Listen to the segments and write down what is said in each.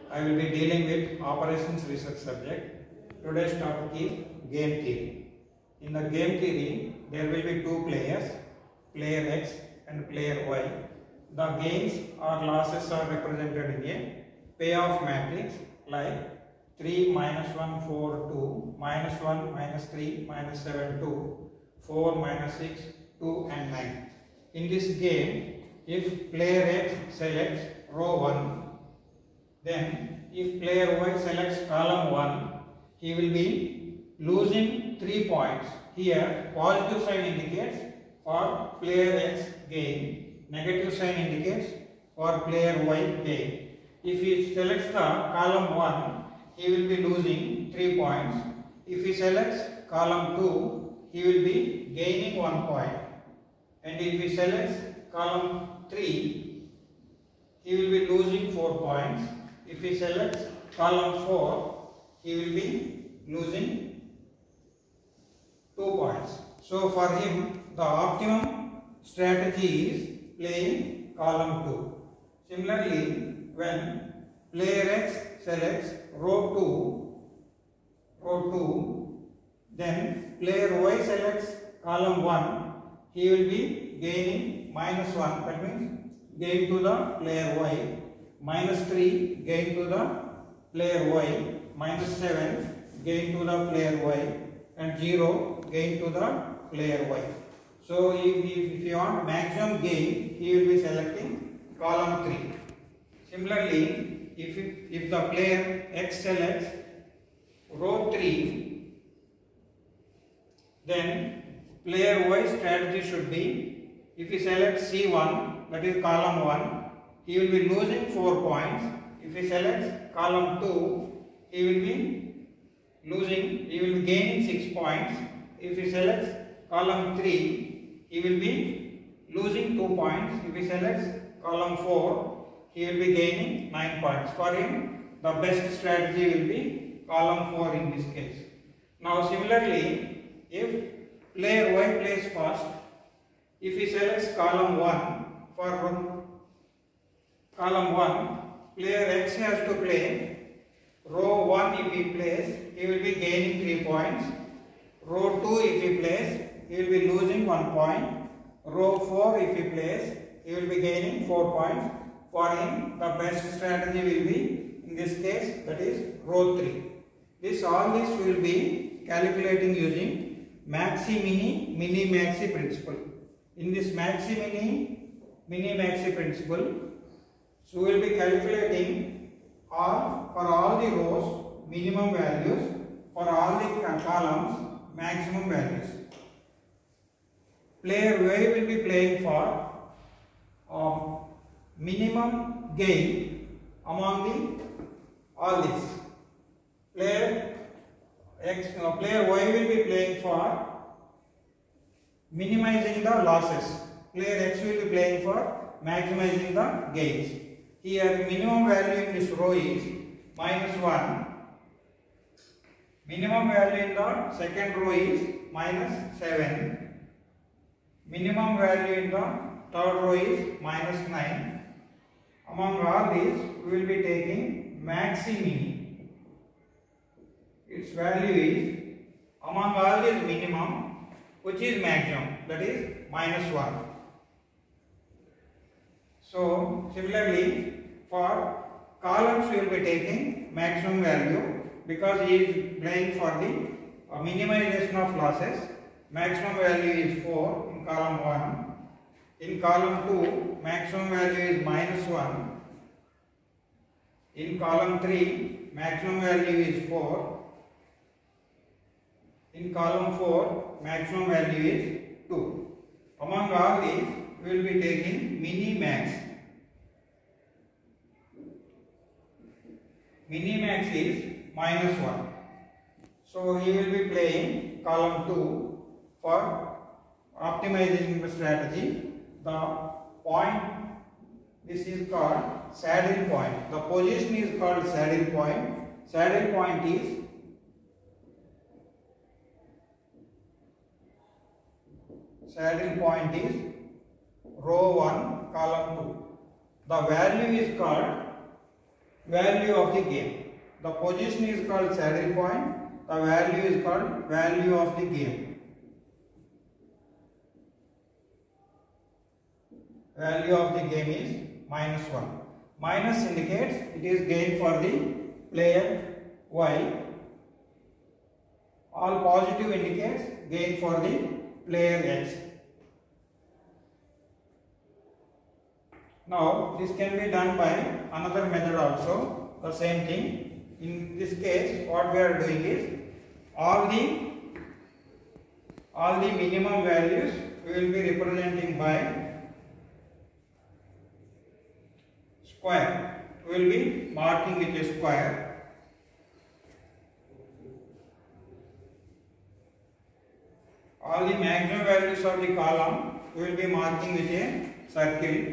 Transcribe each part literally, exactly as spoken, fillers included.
I will be dealing with operations research subject. Today's topic is game theory. In the game theory, there will be two players, player X and player Y. The gains or losses are represented in a payoff matrix like three, minus one, four, two, minus one, minus three, minus seven, two, four, minus six, two and nine. In this game, if player X selects row one, then if player Y selects column one, he will be losing three points. Here positive sign indicates for player X gain, negative sign indicates for player Y gain. If he selects the column one, he will be losing three points. If he selects column two, he will be gaining one point. And if he selects column three, he will be losing four points. If he selects column four, he will be losing two points. So for him, the optimum strategy is playing column two. Similarly, when player X selects row two, row two, then player Y selects column one, he will be gaining minus one. That means gain to the player Y. Minus three gain to the player Y, minus seven gain to the player Y, and zero gain to the player Y. So if, if, if you want maximum gain, he will be selecting column three. Similarly, if, if the player X selects row three, then player Y strategy should be, if he selects C one, that is column one, he will be losing four points. If he selects column two, he will be losing, he will be gaining six points. If he selects column three, he will be losing two points. If he selects column four, he will be gaining nine points. For him, the best strategy will be column four in this case. Now similarly, if player Y plays first, if he selects column one, for column one, player X has to play row one. If he plays, he will be gaining three points. Row two, if he plays, he will be losing one point. Row four, if he plays, he will be gaining four points. For him, the best strategy will be, in this case, that is row three. This all this will be calculating using maxi-mini, mini-maxi principle. In this maxi-mini, mini-maxi principle, so we will be calculating all for all the rows minimum values, for all the columns maximum values. Player Y will be playing for uh, minimum gain among the all these. Player X, uh, player Y will be playing for minimizing the losses. Player X will be playing for maximizing the gains. Here minimum value in this row is minus one. Minimum value in the second row is minus seven. Minimum value in the third row is minus nine. Among all these, we will be taking maxi-mini. Its value is, among all these minimum, which is maximum, that is minus one. So similarly, for columns we will be taking maximum value because he is playing for the uh, minimization of losses. Maximum value is four in column one. In column two, maximum value is minus one. In column three, maximum value is four. In column four, maximum value is two. Among all these, we will be taking mini-max. Mini-max is minus one. So he will be playing column two for optimizing the strategy. The point, this is called saddle point. The position is called saddle point. Saddle point is saddle point is row one, column two. The value is called value of the game. The position is called saddle point, the value is called value of the game. Value of the game is minus one. Minus indicates it is gain for the player Y. All positive indicates gain for the player X. Now this can be done by another method also, the same thing. In this case what we are doing is all the all the minimum values we will be representing by square. We will be marking with a square. All the maximum values of the column we will be marking with a circle.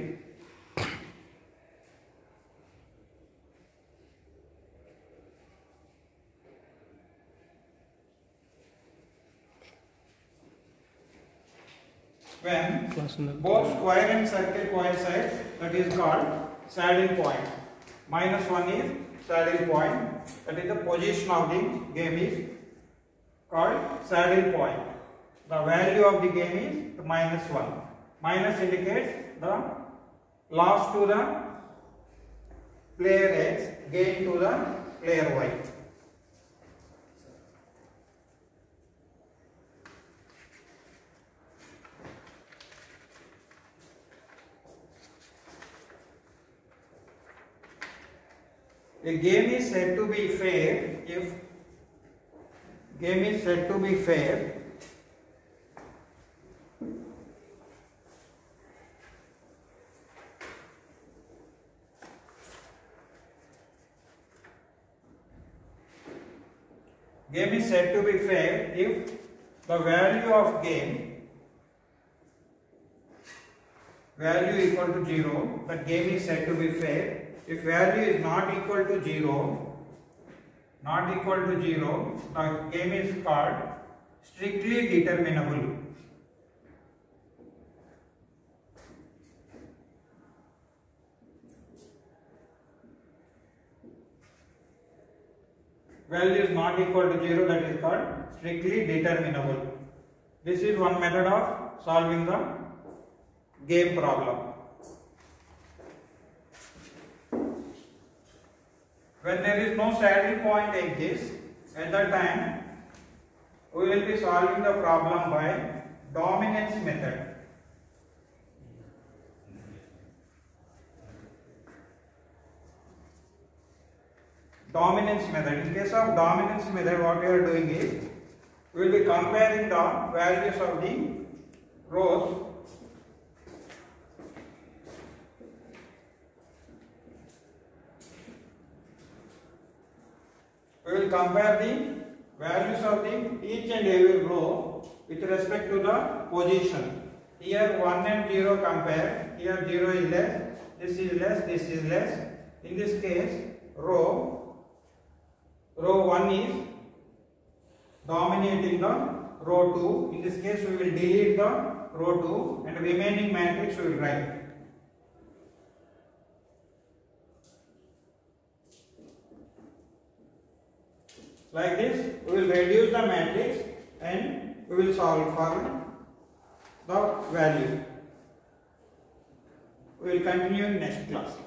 When both square and circle coincide, that is called saddle point. Minus one is saddle point, that is the position of the game is called saddle point. The value of the game is minus one. Minus indicates the loss to the player X, gain to the player Y. A game is said to be fair if game is said to be fair game is said to be fair if the value of game value equal to zero. That game is said to be fair. If value is not equal to zero, not equal to zero, the game is called strictly determinable. Value is not equal to zero, that is called strictly determinable. This is one method of solving the game problem. When there is no saddle point exists, at that time we will be solving the problem by dominance method. Dominance method. In case of dominance method, what we are doing is we will be comparing the values of the rows We will compare the values of the each and every row with respect to the position. Here one and zero compare. Here zero is less, this is less, this is less. In this case, row row one is dominating the row two. In this case, we will delete the row two and remaining matrix we will write. Like this, we will reduce the matrix and we will solve for the value. We will continue in next class.